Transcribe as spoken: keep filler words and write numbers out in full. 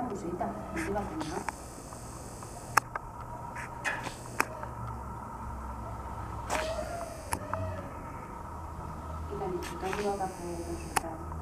볼 수 있다. 문제가 되나? 일단 두가지와 갖고 오겠다.